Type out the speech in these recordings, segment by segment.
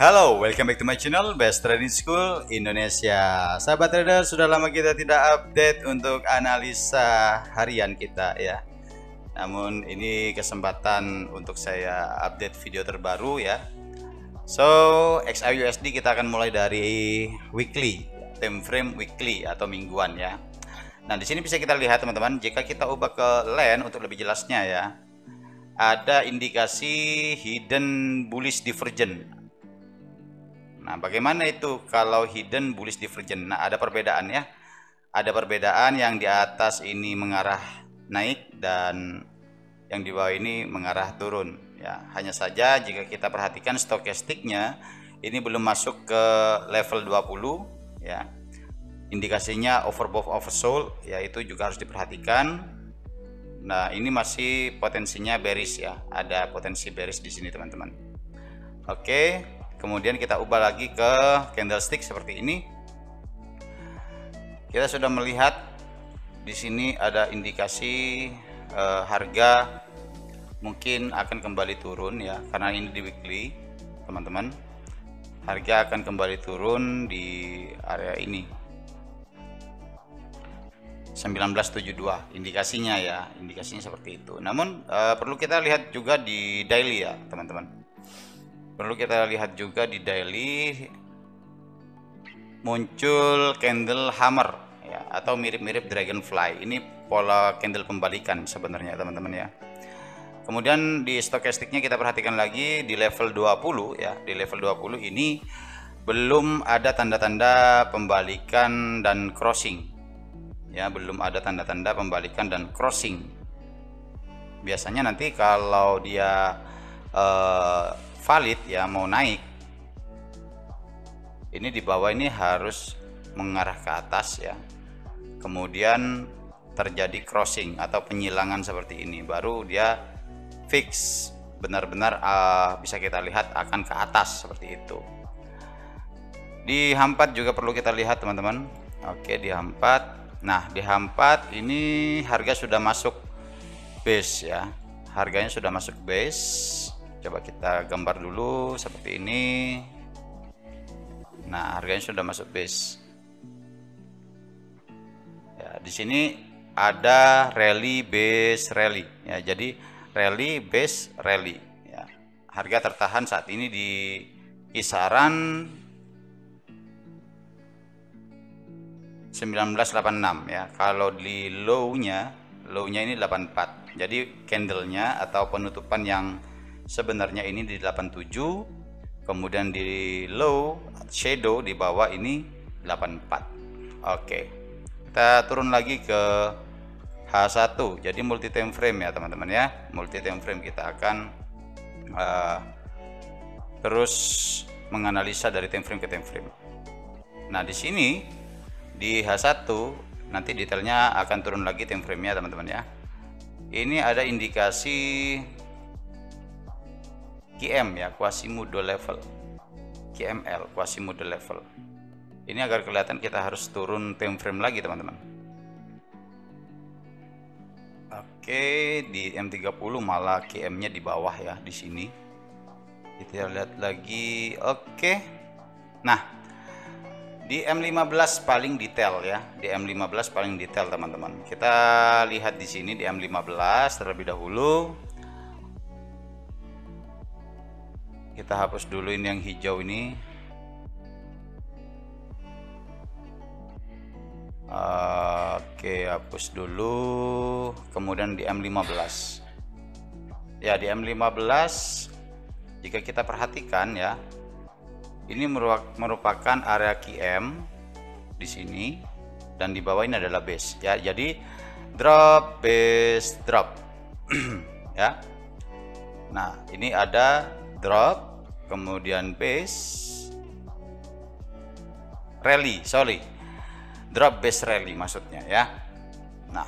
Halo, welcome back to my channel Best Trading School Indonesia. Sahabat trader, sudah lama kita tidak update untuk analisa harian kita ya. Namun ini kesempatan untuk saya update video terbaru ya. So, XAUUSD kita akan mulai dari weekly, time frame weekly atau mingguan ya. Nah, di sini bisa kita lihat teman-teman, jika kita ubah ke line untuk lebih jelasnya ya. Ada indikasi hidden bullish divergence. Nah, bagaimana itu kalau hidden bullish divergence? Nah, ada perbedaan ya. Ada perbedaan yang di atas ini mengarah naik dan yang di bawah ini mengarah turun ya. Hanya saja jika kita perhatikan stokastiknya ini belum masuk ke level 20 ya. Indikasinya overbought oversold ya, itu juga harus diperhatikan. Nah, ini masih potensinya bearish ya. Ada potensi bearish di sini, teman-teman. Oke. Kemudian kita ubah lagi ke candlestick seperti ini. Kita sudah melihat di sini ada indikasi harga mungkin akan kembali turun ya, karena ini di weekly, teman-teman. Harga akan kembali turun di area ini. 1972 indikasinya ya, indikasinya seperti itu. Namun perlu kita lihat juga di daily ya, teman-teman. Perlu kita lihat juga di daily muncul candle hammer ya, atau mirip-mirip dragonfly. Ini pola candle pembalikan sebenarnya, teman-teman ya. Kemudian di stokastiknya kita perhatikan lagi di level 20 ya. Di level 20 ini belum ada tanda-tanda pembalikan dan crossing. Ya, belum ada tanda-tanda pembalikan dan crossing. Biasanya nanti kalau dia valid ya, mau naik, ini di bawah ini harus mengarah ke atas ya, kemudian terjadi crossing atau penyilangan seperti ini, baru dia fix benar-benar bisa kita lihat akan ke atas seperti itu. Di H4 juga perlu kita lihat, teman-teman. Oke, di H4. Nah, di H4 ini harga sudah masuk base ya, harganya sudah masuk base. Coba kita gambar dulu seperti ini. Nah, harganya sudah masuk base. Ya, di sini ada rally base rally ya. Jadi rally base rally ya. Harga tertahan saat ini di kisaran 1986 ya. Kalau di low-nya ini 84. Jadi candlenya atau penutupan yang sebenarnya ini di 87, kemudian di low shadow di bawah ini 84. Oke, kita turun lagi ke H1. Jadi multi time frame ya, teman-teman ya. Multi time frame kita akan terus menganalisa dari time frame ke time frame. Nah, di sini di H1 nanti detailnya akan turun lagi time frame-nya, teman-teman ya. Ini ada indikasi QM ya, Quasimodo level, QML Quasimodo level. Ini agar kelihatan kita harus turun time frame lagi, teman-teman. Oke, di M30 malah QM-nya di bawah ya, di sini. Kita lihat lagi. Oke. Nah, di M15 paling detail ya, di M15 paling detail, teman-teman. Kita lihat di sini di M15 terlebih dahulu. Kita hapus dulu ini yang hijau ini. Oke, hapus dulu. Kemudian di M15. Ya, di M15 jika kita perhatikan ya, ini merupakan area QM di sini dan di bawah ini adalah base ya. Jadi drop base drop ya. Nah, ini ada drop, kemudian base rally, drop base rally maksudnya ya. Nah,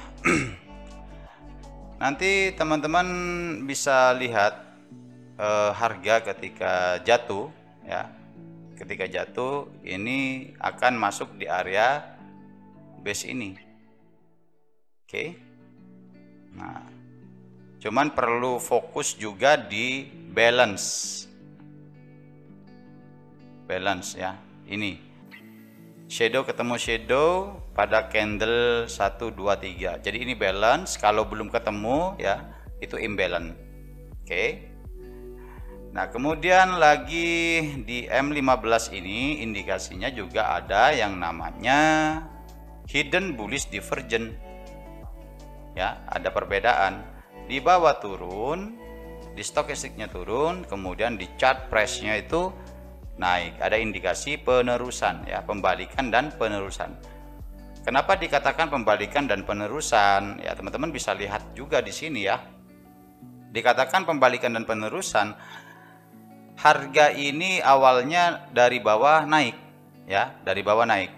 nanti teman-teman bisa lihat harga ketika jatuh ya. Ketika jatuh ini akan masuk di area base ini. Oke. Nah, cuman perlu fokus juga di balance. balance ya. Ini shadow ketemu shadow pada candle 1 2 3. Jadi ini balance, kalau belum ketemu ya itu imbalance. Oke. Nah, kemudian lagi di M15 ini indikasinya juga ada yang namanya hidden bullish divergence. Ya, ada perbedaan. Di bawah turun, di stokastiknya turun, kemudian di chart price-nya itu naik. Ada indikasi penerusan ya, pembalikan dan penerusan. Kenapa dikatakan pembalikan dan penerusan? Ya, teman-teman bisa lihat juga di sini ya. Dikatakan pembalikan dan penerusan, harga ini awalnya dari bawah naik ya, dari bawah naik,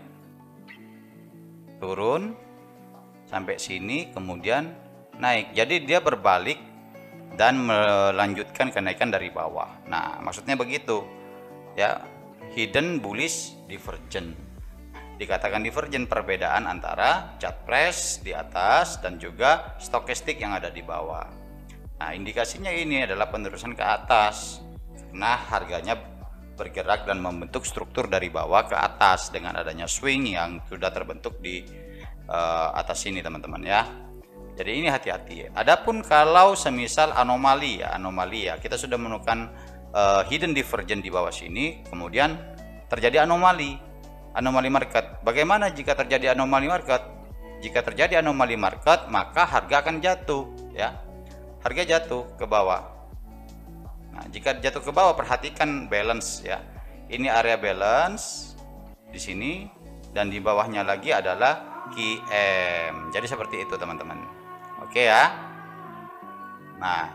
turun sampai sini kemudian naik. Jadi dia berbalik dan melanjutkan kenaikan dari bawah. Nah, maksudnya begitu ya, hidden bullish divergence. Dikatakan divergent, perbedaan antara chart price di atas dan juga stokastik yang ada di bawah. Nah, indikasinya ini adalah penerusan ke atas. Nah, harganya bergerak dan membentuk struktur dari bawah ke atas dengan adanya swing yang sudah terbentuk di atas sini teman-teman ya. Jadi ini hati-hati. Adapun kalau semisal anomali ya, kita sudah menemukan hidden divergence di bawah sini, kemudian terjadi anomali market. Bagaimana jika terjadi anomali market? Jika terjadi anomali market, maka harga akan jatuh ya. Harga jatuh ke bawah. Nah, jika jatuh ke bawah, perhatikan balance ya. Ini area balance di sini dan di bawahnya lagi adalah QM. Jadi seperti itu teman-teman. Oke ya. Nah,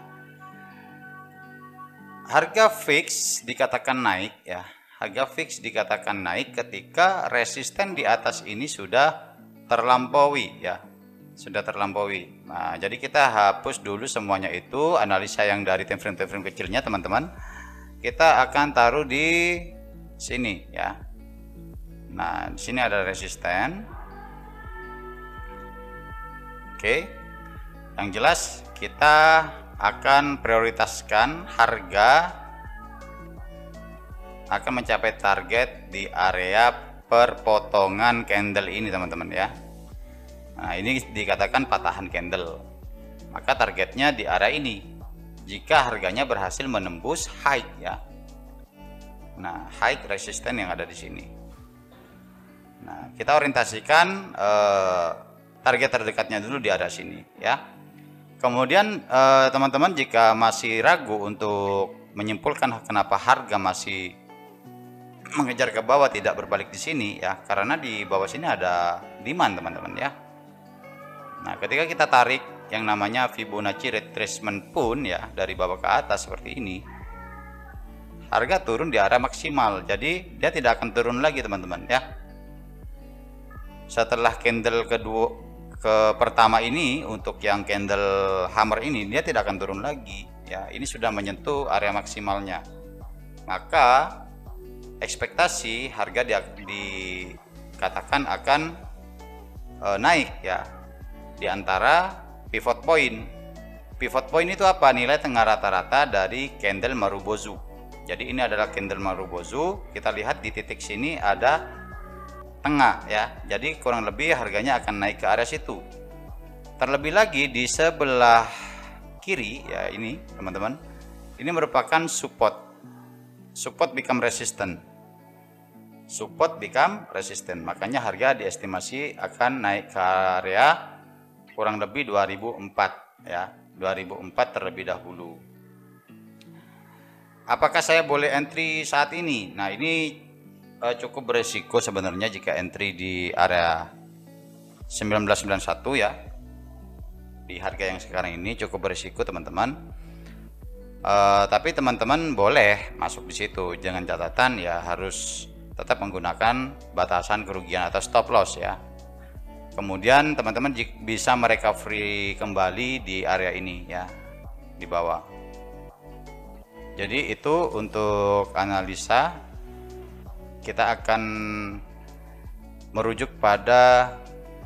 harga fix dikatakan naik ya. Harga fix dikatakan naik ketika resisten di atas ini sudah terlampaui ya. Sudah terlampaui. Nah, jadi kita hapus dulu semuanya itu, analisa yang dari time frame kecilnya teman-teman. Kita akan taruh di sini ya. Nah, di sini ada resisten. Oke. Yang jelas kita akan prioritaskan harga akan mencapai target di area perpotongan candle ini teman-teman ya. Nah, ini dikatakan patahan candle. Maka targetnya di area ini. Jika harganya berhasil menembus high ya. Nah, high resisten yang ada di sini. Nah, kita orientasikan target terdekatnya dulu di area sini ya. Kemudian teman-teman jika masih ragu untuk menyimpulkan kenapa harga masih mengejar ke bawah tidak berbalik di sini ya, karena di bawah sini ada demand teman-teman ya. Nah, ketika kita tarik yang namanya Fibonacci retracement pun ya, dari bawah ke atas seperti ini, harga turun di area maksimal. Jadi dia tidak akan turun lagi teman-teman ya. Setelah candle pertama ini, untuk yang candle hammer ini, dia tidak akan turun lagi ya. Ini sudah menyentuh area maksimalnya. Maka ekspektasi harga dikatakan akan naik ya, di antara pivot point. Pivot point itu apa? Nilai tengah rata-rata dari candle Marubozu. Jadi ini adalah candle Marubozu. Kita lihat di titik sini ada tengah ya. Jadi kurang lebih harganya akan naik ke area situ. Terlebih lagi di sebelah kiri ya, ini teman-teman, ini merupakan support. Support become resistant. Support become resistant. Makanya harga diestimasi akan naik ke area kurang lebih 2004 ya. 2004 terlebih dahulu. Apakah saya boleh entry saat ini? Nah, ini cukup beresiko sebenarnya jika entry di area 1991 ya. Di harga yang sekarang ini cukup beresiko teman-teman. Tapi teman-teman boleh masuk di situ. Jangan catatan ya, harus tetap menggunakan batasan kerugian atau stop loss ya. Kemudian teman-teman bisa merecovery kembali di area ini ya, di bawah. Jadi itu untuk analisa. Kita akan merujuk pada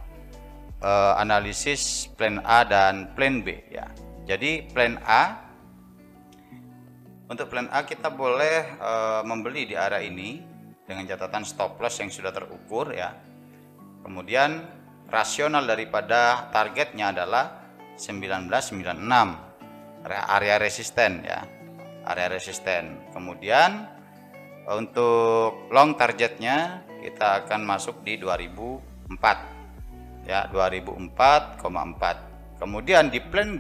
analisis plan A dan plan B ya. Jadi plan A, untuk plan A kita boleh membeli di area ini dengan catatan stop loss yang sudah terukur ya. Kemudian rasional daripada targetnya adalah 1996, area resisten ya, area resisten. Kemudian untuk long targetnya kita akan masuk di 2004 ya, 2004,4. Kemudian di plan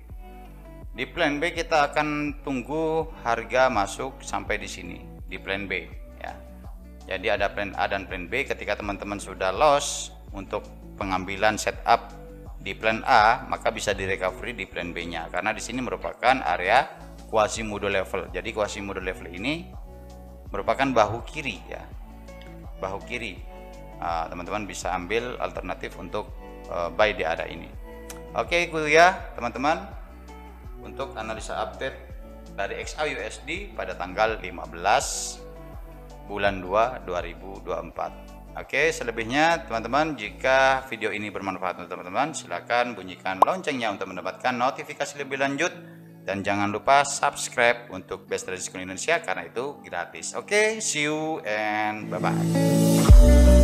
B kita akan tunggu harga masuk sampai di sini di plan B ya. Jadi ada plan A dan plan B. Ketika teman-teman sudah loss untuk pengambilan setup di plan A, maka bisa di recovery di plan B-nya, karena di sini merupakan area Quasimodo level. Jadi Quasimodo level ini merupakan bahu kiri ya, bahu kiri. Teman-teman bisa ambil alternatif untuk buy di area ini. Oke, itu ya teman-teman untuk analisa update dari XAUUSD pada tanggal 15 bulan 2 2024. Oke, selebihnya teman-teman, jika video ini bermanfaat untuk teman-teman, silakan bunyikan loncengnya untuk mendapatkan notifikasi lebih lanjut, dan jangan lupa subscribe untuk Best Trading School Indonesia karena itu gratis. Oke, see you and bye bye.